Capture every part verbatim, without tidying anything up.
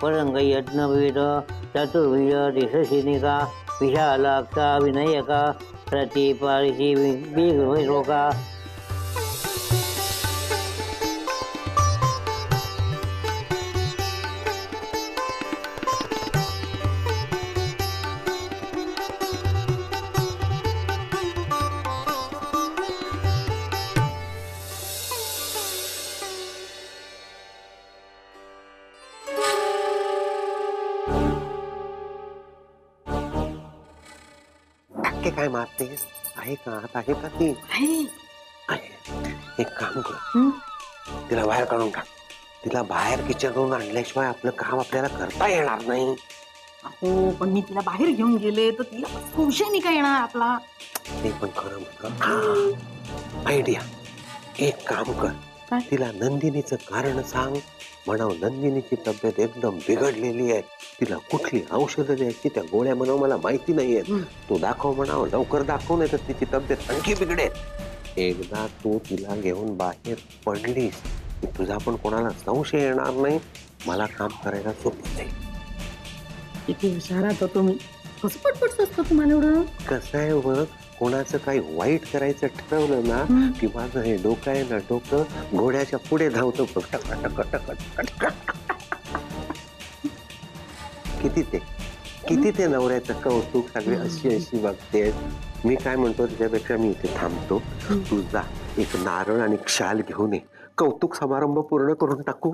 परंग यज्ञवीर चतुर्वीर दिशशिनिका विशालाक्षा विनायका प्रतिपारिषी विघ्नशोका. काय मारतेस? आहे का? आहे का ती? एक काम कर, तिला बाहेर काढून टाक. तिला बाहेर किचनवरून आणल्याशिवाय आपलं काम आपल्याला करता येणार नाही. हो, पण मी तिला बाहेर घेऊन गेले तर तिला संशय नाही का येणार आपला? ते पण खरं म्हणा. आयडिया. एक काम कर, तिला नंदिनीचं कारण सांग. म्हणाव नंदिनीची तब्येत एकदम बिघडलेली आहे, तिला कुठली औषधं द्यायची त्या गोळ्या म्हणाव मला माहिती नाहीयेत. तू दाखव म्हणाव, लवकर दाखव, नाही तर तिची तब्येत आणखी बिघडेल. एकदा तू तिला घेऊन बाहेर पडलीस की तुझा पण कोणाला संशय येणार नाही, मला काम करायला सोपं जाईल. किती हुशारात होतो मी. कसं पटपट असतं तुम्हाला एवढं? कसं आहे बघ, कोणाचं काही वाईट करायचं ठरवलं ना की माझं हे डोकं आहे ना, डोकं घोड्याच्या पुढे धावतं. किती ते किती ते नवऱ्याचं कौतुक सगळे अशी अशी बघते. मी काय म्हणतो, त्याच्यापेक्षा मी इथे थांबतो. तू जा, एक नारळ आणि शाल घेऊन ये, कौतुक समारंभ पूर्ण करून टाकू.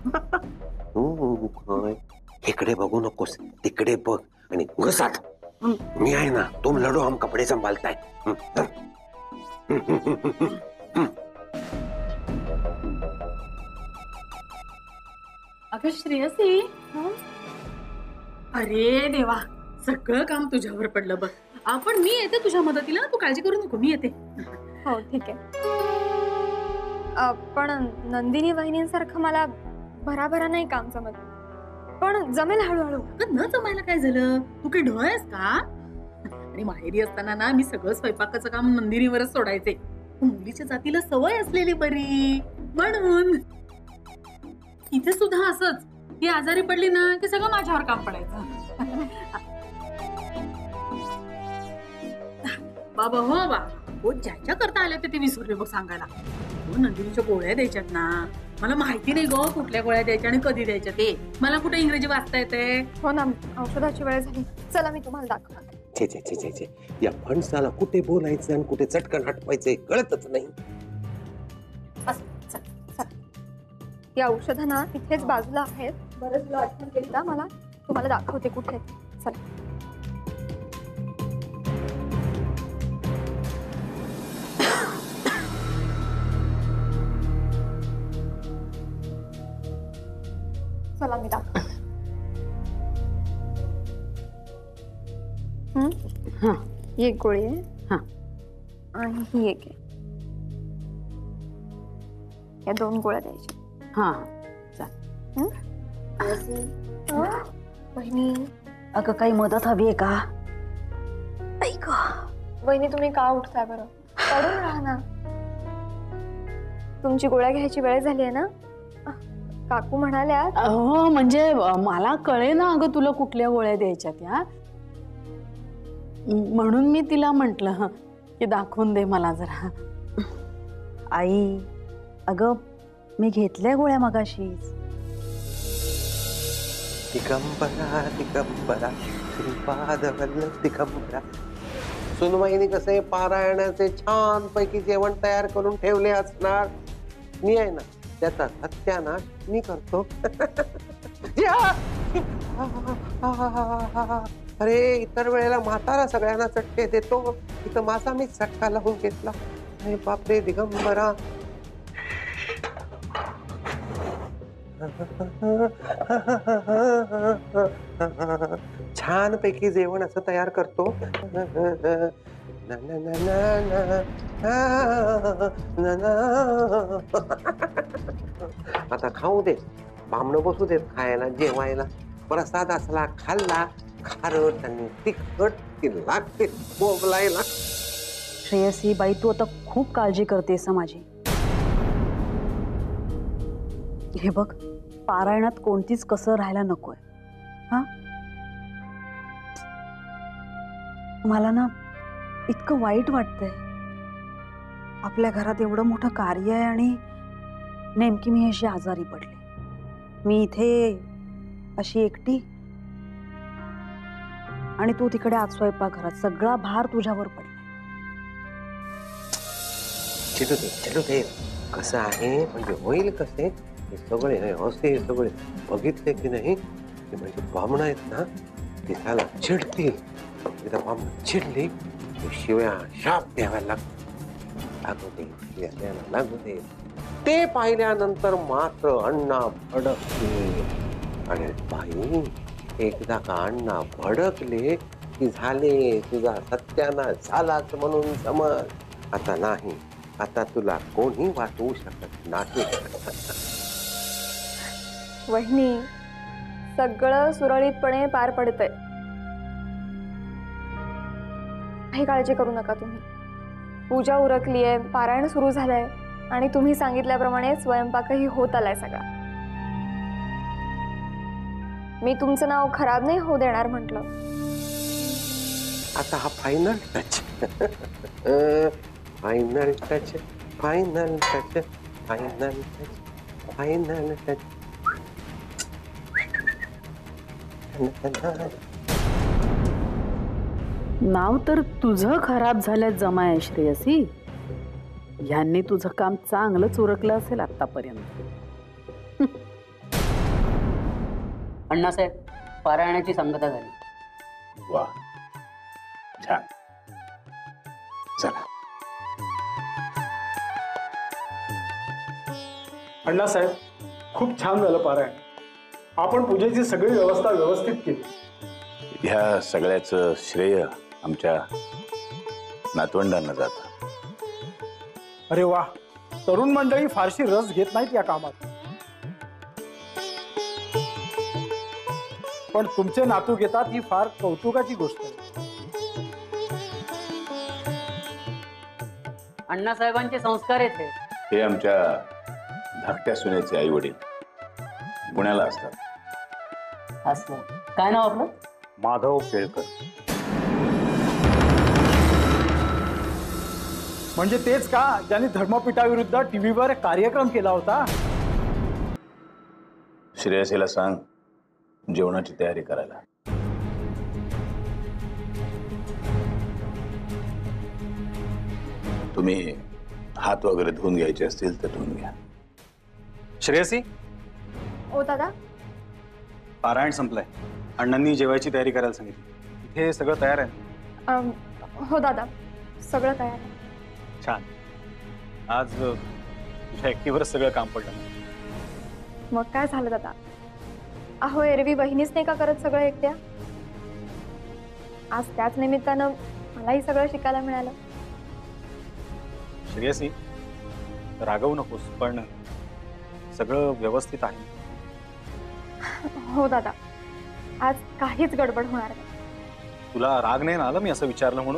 इकडे बघू नकोस, तिकडे बघ आणि घुसात. मी आहे ना, तुम लढो, हम कपडे संभालता है. अगं श्रेयसी, अरे देवा, सगळं काम तुझ्यावर पडलं बघ. आपण मी येते तुझ्या मदतीला, तू काळजी करू नको, मी येते. हो ठीक आहे. पण नंदिनी वहिनींसारखं मला भराभरा नाही काम जमत, पण जमेल हळूहळू. न जमायला काय झालं? तू काही ढळ आहेस का? आणि माहेरी असताना ना मी सगळं स्वयंपाकाचं काम नंदिनीवरच सोडायचे. मुलीच्या जातीला सवय असलेली बरी, म्हणून इथे सुद्धा असंच. ती आजारी पडली ना की सगळं माझ्यावर काम पडायचं. बाबा हो बा, हो ज्याच्या करता आले ते विसरले बघ सांगायला. नंदिनीच्या गोळ्या द्यायच्यात ना, मला माहिती नाही गो कुठल्या गोळ्या द्यायच्या आणि कधी द्यायच्या ते. मला कुठे इंग्रजी वाचता येते? हो ना, औषधाची वेळ झाली. चला मी तुम्हाला दाखवते. छे छे छे छे, या फणसाला कुठे बोलायचं आणि कुठे चटकन हटवायचं कळतच नाही. या औषधं ना इथेच बाजूला आहेत. बरंच तुला आठवण केली ना मला, तुम्हाला दाखवते कुठे. चला. चला मी दाखवते. हम्म, ही एक गोळी आहे आणि ही एक आहे. या दोन गोळ्या द्यायच्या. हा वहिनी, अगं काही मदत हवी आहे का? ऐक वहिनी, तुम्ही का उठताय बरं? पडून राहा ना. तुमची गोळ्या घ्यायची वेळ झाली आहे ना. काकू म्हणाल्या. हो म्हणजे मला कळे ना अगं तुला कुठल्या गोळ्या द्यायच्या त्या, म्हणून मी तिला म्हंटल की दाखवून दे मला जरा. आई अगं मी घेतल्या गोळ्या मगाशीच. दिगंबरा दिगंबरा श्रीपाद वल्लभ दिगंबरा. सुनबाईने कसे पारायणाचे छान पैकी जेवण तयार करून ठेवले असणार. मी आहे ना त्याचा सत्यानाश मी करतो. अरे इतर वेळेला म्हातारा सगळ्यांना चटके देतो, इथं माझा मी चटका लावून घेतला. अरे बापरे दिगंबरा. छान पैकी जेवण असं तयार करतो. आता खाऊ दे, बामणं बसू देत खायला जेवायला. प्रसाद असला खाल्ला, खारट आणि तिखट की लागते बोबलायला. श्रेयसी बाई तू आता खूप काळजी करतेस माझी. हे बघ पारायणात कोणतीच कसर राहायला नकोय. हा, मला ना इतकं वाईट वाटतंय. आपल्या घरात एवढं मोठं कार्य आहे आणि नेमकी मी अशी आजारी पडले. मी इथे अशी एकटी आणि तू तिकडे आज स्वयंपाकघरात. सगळा भार तुझ्यावर पडलाय. चिडू दे चिडू दे. कसं आहे म्हणजे होईल कसे हे सगळे हे असे हे सगळे बघितले की नाही ते म्हणजे बामण आहेत ना ते त्याला चिडतील. एकदा बामण चिडली शिव्या शाप द्यावा लागतो. लागू दे शिव्या द्यायला लागू दे. ते पाहिल्यानंतर मात्र अण्णा भडकले. आणि बाई एकदा का अण्णा भडकले की झाले तुझा सत्यानाश झालाच म्हणून समज. आता नाही, आता तुला कोणी वाचवू शकत नाही. वहिनी, सगळं सुरळीतपणे पार पडतंय. काही काळजी करू नका तुम्ही. पूजा उरकलीये, पारायण सुरू झालंय आणि तुम्ही सांगितल्याप्रमाणे स्वयंपाकही होत आलाय सगळा. मी तुमचं नाव खराब नाही होऊ देणार म्हटलं. आता हा final touch. Final touch final touch final touch final touch. नाव तर तुझं खराब झालं जमाय श्रेयसी. ह्यांनी तुझं काम चांगलंच उरकलं असेल आतापर्यंत. अण्णासाहेब, पारायणाची सांगता झाली. वा, छान. चला. अण्णासाहेब, खूप छान झालं पारायण. आपण पूजेची सगळी व्यवस्था व्यवस्थित केली. ह्या सगळ्याचं श्रेय आमच्या नातवंडांना जातं. अरे वा, तरुण मंडळी फारशी रस घेत नाहीत या कामात, पण तुमचे नातू घेतात ही फार कौतुकाची गोष्ट आहे. अण्णासाहेबांचे संस्कार आहेत हे. हे आमच्या धाकट्या सुनेचे आई वडील पुण्याला असतात. असं काय नाव आपलं? माधव केळकर. म्हणजे तेच का ज्यांनी धर्मपीठाविरुद्ध टीव्हीवर कार्यक्रम केला होता? श्रेयसीला सांग जेवणाची तयारी करायला. तुम्ही हात वगैरे धुवून घ्यायचे असतील तर धुवून घ्या. श्रेयसी, ओ दादा, पारायण संपलंय. अण्णांनी जेवायची तयारी करायला सांगितली. इथे सगळं तयार आहे. अम, हो दादा, सगळं तयार आहे. छान. आज अ, तुझ्या एकटीवरच सगळं काम पडलं. मग काय झालं दादा? अहो, एरवी बहिणीच नाही का करत सगळं एकट्या? आज त्याच निमित्तानं मलाही सगळं शिकायला मिळालं. श्रेयसी, रागवू नकोस, पण सगळं व्यवस्थित आहे. हो दादा, आज काहीच गडबड होणार नाही. तुला राग नाही ना आला मी असं विचारलं म्हणून?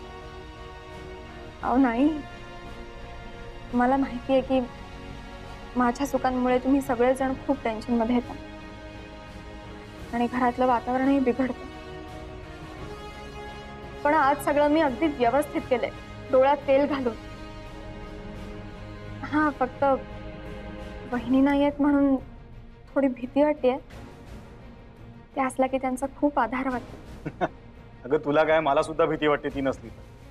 अहो नाही, मला माहिती आहे की माझ्या चुकांमुळे तुम्ही सगळेजण खूप टेन्शन मध्ये येतात आणि घरातलं वातावरणही बिघडतं. पण आज सगळं मी अगदी व्यवस्थित केलंय, डोळ्यात तेल घालून. हा, फक्त बहिणी नाही आहेत म्हणून थोडी भीती वाटते. ते असला की त्यांचा खूप आधार वाटतो. अगं तुला काय, मला सुद्धा भीती वाटते ती नसली.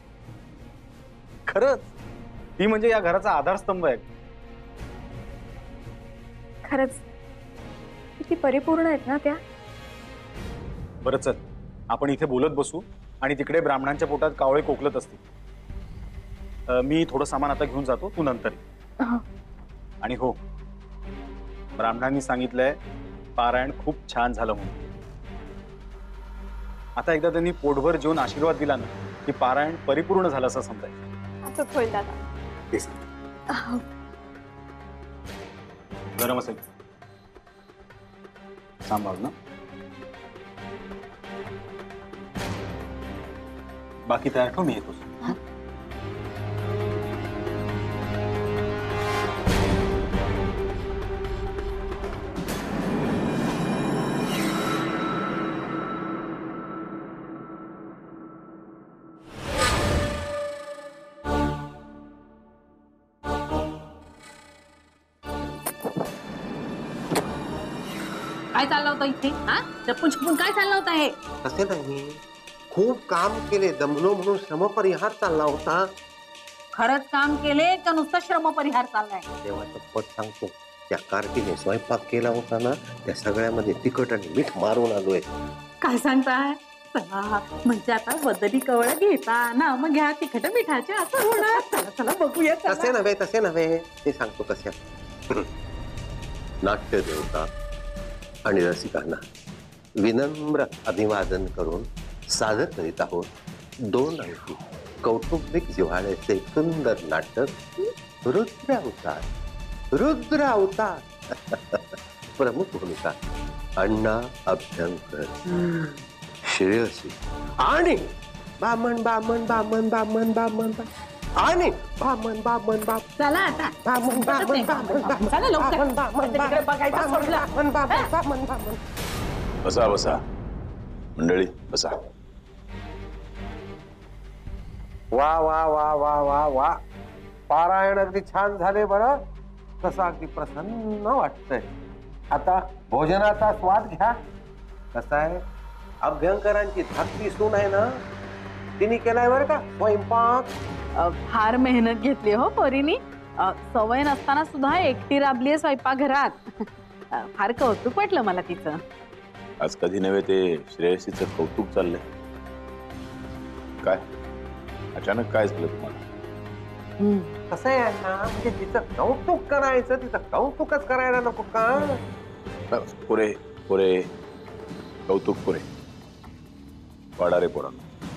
खरंच ती म्हणजे या घराचा आधारस्तंभ आहे. खरंच किती परिपूर्ण आहेत ना त्या. बरं चल, आपण इथे बोलत बसू आणि तिकडे ब्राह्मणांच्या पोटात कावळे कोकलत असतील. अ, मी थोडं सामान आता घेऊन जातो, तू नंतर ये. आणि हो, ब्राह्मणांनी सांगितलंय पारायण खूप छान झालं म्हणून. आता एकदा त्यांनी पोटभर जेवून आशीर्वाद दिला ना की पारायण परिपूर्ण झालं असं समजायचं. असंच होईल दादा. गरम असेल सांभाळ ना. बाकी तयार ठेव, मी येतोच. काय चाललं होतं इथे? हा चपून छपून काय चाललं होतं हे? तसे नाही, खूप काम केले, दमलो म्हणून श्रमपरिहार चालला होता. खरंच काम केले का नुसतं श्रमपरिहार चाललाय? देवाचं पद सांगतो, त्या कार्टीने स्वयंपाक केला होता ना, त्या सगळ्यामध्ये तिखट आणि मीठ मारून आलोय. काय सांगताय? चला, म्हणजे आता बदली कवळ घेता ना, मग घ्या तिखट मिठाचे असं होणार. चला चला बघूया. चला. तसे नव्हे तसे नव्हे ते सांगतो कशा. नाट्य देवता आणि रसिकांना विनम्र अभिवादन करून सादर करीत आहोत दोन अंकी कौटुंबिक जिव्हाळ्याचे सुंदर नाटक रुद्र अवतार. रुद्र अवतार प्रमुख भूमिका अण्णा अभ्यंकर, श्रेयसी आणि बामण बामण बामण बामण बामण आणि बामण बामण बामण. चला आता बामण बामण बामण चला लवकर. बामण बामण तिकडे बघायचं सोडलं. बामण बामण बामण बामण. बसा बसा मंडळी बसा. वा वा वा वा वा वा, पारायण अगदी छान झाले बरं. कसं अगदी प्रसन्न वाटतंय. आता भोजनाचा स्वाद घ्या. कसं आहे, अभ्यंकरांची धाकटी सून आहे ना, तिने केलाय बरं का स्वयंपाक. फार मेहनत घेतली हो पोरीनी. सवय नसताना सुद्धा एकटी राबली स्वयंपाकघरात. फार कौतुक वाटलं मला तिचं. आज कधी नव्हे ते श्रेयसीचं कौतुक चाललंय. काय अचानक काय झालं तुम्हाला? कसं आहे ना, म्हणजे तिचं कौतुक करायचं, तिचं कौतुकच करायला नको का? पुरे पुरे कौतुक पुरे. वाडा रे पोरा.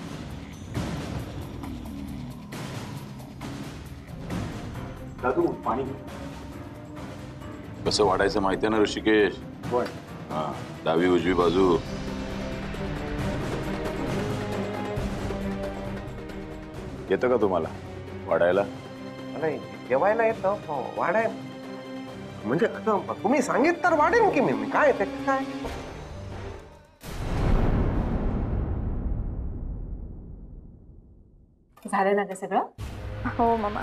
दादू पाणी. कसं वाढायचं माहितीये ना ऋषिकेश? होय. हा, डावी उजवी बाजू. येतं का तुम्हाला वाढायला? नाही, जेवायला येतं, वाढाय म्हणजे कसं, तुम्ही सांगित तर वाढेन की मी. मी काय ते काय झालं ना ग सगळं? हो मामा.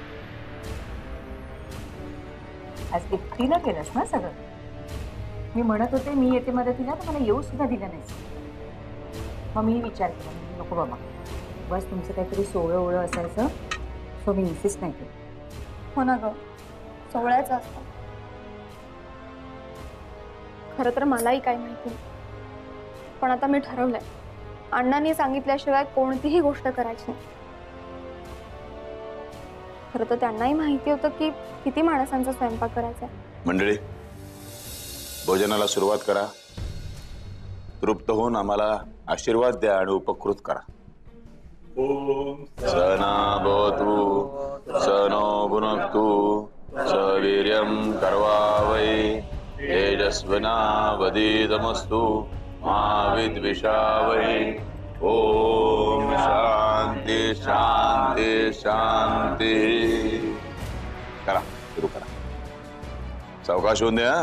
आज एकटीला केलंस ना सगळं? मी म्हणत होते मी येते मदतीला, तर मला येऊ सुद्धा दिलं नाही. मग मी विचार केला, म्हणजे नको बाबा, बस तुमचं काहीतरी सोहळं ओळं असायचं, सो मी इन्सिस्ट नाही केलं. हो ना ग, सोहळ्याचं असतं. खरं तर मलाही काही माहिती नाही, पण आता मी ठरवलंय, अण्णांनी सांगितल्याशिवाय कोणतीही गोष्ट करायची नाही. खरं तर त्यांनाही माहिती होतं की किती माणसांचा स्वयंपाक करायचा. मंडळी, भोजनाला सुरुवात करा. तृप्त होऊन आम्हाला आशीर्वाद द्या आणि उपकृत करा. सना भवतु सनो भुनक्तु सवीर्यं कर्वावै तेजस्विनावधीतमस्तु मा विद्विषावै. ओम शांती शांती शांती. करा, सुरू करा. सावकाश होऊन द्या.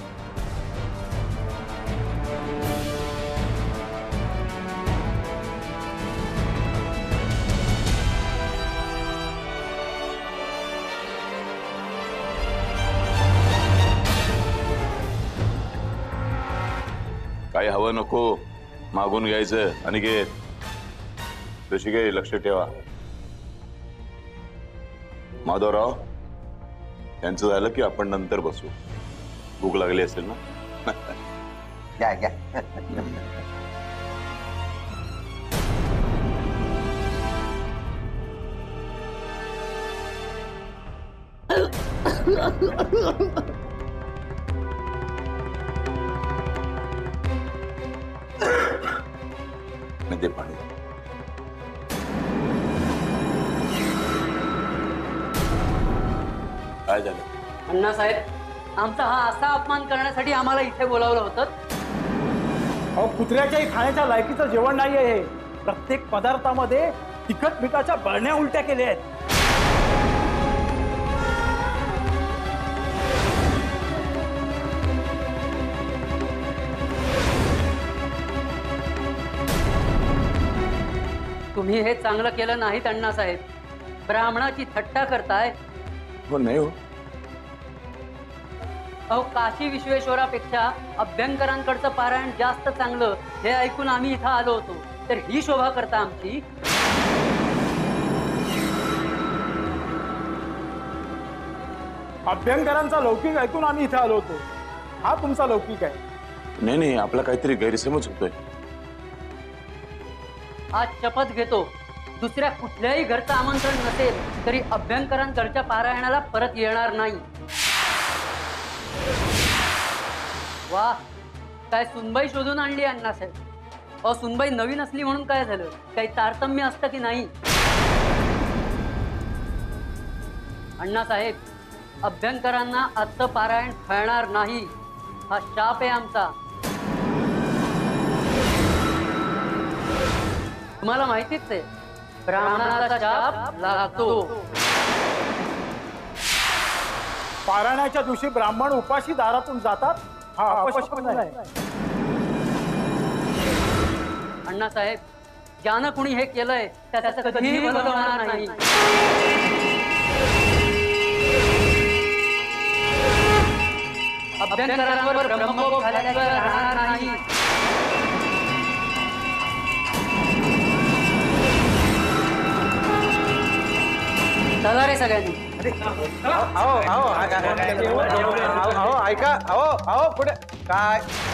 काही हवं नको मागून घ्यायचं. अनिकेत, ऋषिकेश, लक्ष ठेवा. माधवराव, यांचं झालं की आपण नंतर बसू. भूक लागली असेल ना? घ्या घ्या. ते पाणी. काय झालं? अण्णासाहेब, आमचा हा असा अपमान करण्यासाठी आम्हाला इथे बोलावलं होतं? अहो, कुत्र्याच्याही खाण्याच्या लायकीचं जेवण नाहीये हे. प्रत्येक पदार्थामध्ये तिखट मिठाच्या बरण्या उलट्या केल्या आहेत. तुम्ही हे चांगलं केलं नाहीत अण्णासाहेब. ब्राह्मणाची थट्टा करताय. हो नाही हो, अहो काशी विश्वेश्वरापेक्षा अभ्यंकरांकडचं पारायण जास्त चांगलं हे ऐकून आम्ही इथं आलो होतो. तर ही शोभा करता आमची. अभ्यंकरांचा लौकिक ऐकून आम्ही इथे आलो होतो. हा तुमचा लौकिक आहे. नाही नाही, आपला काहीतरी गैरसमज होतोय. आज शपथ घेतो दुसऱ्या कुठल्याही घरचं आमंत्रण नसेल तरी अभ्यंकरांकडच्या पारायणाला परत येणार नाही. वा, काय सुनबाई शोधून आणली अण्णासाहेब. अहो सुनबाई नवीन असली म्हणून काय झालं, काही तारतम्य असतं की नाही. अण्णासाहेब, अभ्यंकरांना आजचं पारायण फळणार नाही, हा शाप आहे आमचा. तुम्हाला माहितीच आहे, ब्राह्मणाचा शाप लागतो. पारायणाच्या दिवशी ब्राह्मण उपाशी दारातून जातात, हा अपशकुन आहे. अण्णासाहेब, ज्यानं कुणी हे केलंय त्याचं कधीही भलं होणार नाही. अभ्यंकरांवर ब्रह्मकोप झाल्याशिवाय राहणार नाही. चला रे सगळ्यांनी. अहो अहो अहो ऐका अहो अहो पुढे काय